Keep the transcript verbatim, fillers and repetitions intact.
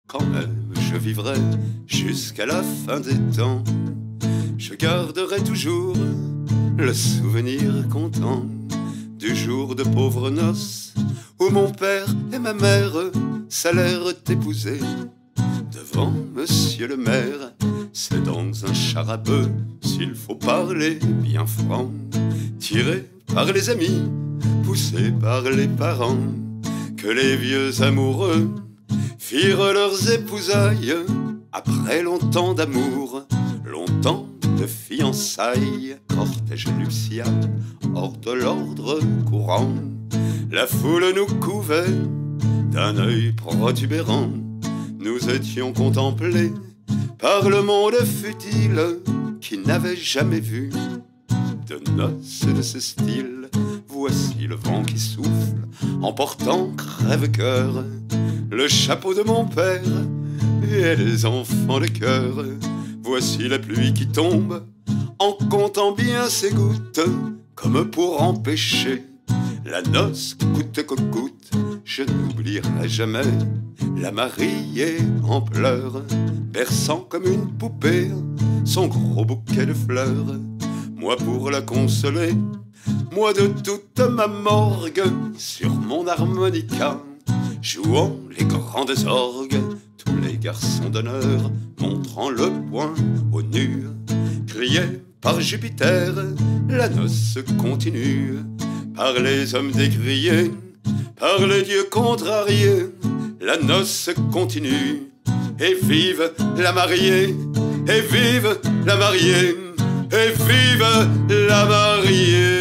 Quand même je vivrai jusqu'à la fin des temps, je garderai toujours le souvenir content du jour de pauvres noces où mon père et ma mère s'allèrent épouser. Devant monsieur le maire, c'est dans un char à bœuf, s'il faut parler bien franc, tiré par les amis, poussé par les parents, que les vieux amoureux firent leurs épousailles après longtemps d'amour, longtemps de fiançailles. Cortège nuptial hors de l'ordre courant, la foule nous couvait d'un œil protubérant. Nous étions contemplés par le monde futile qui n'avait jamais vu de noces de ce style. Voici le vent qui souffle, emportant crève-cœur le chapeau de mon père et les enfants de cœur. Voici la pluie qui tombe, en comptant bien ses gouttes, comme pour empêcher la noce coûte que coûte. Je n'oublierai jamais la mariée en pleurs, berçant comme une poupée son gros bouquet de fleurs. Moi pour la consoler, moi de toute ma morgue, sur mon harmonica, jouant les grandes orgues, tous les garçons d'honneur montrant le poing au nu, criaient par Jupiter, la noce continue. Par les hommes décriés, par les dieux contrariés, la noce continue. Et vive la mariée, et vive la mariée, et vive la mariée.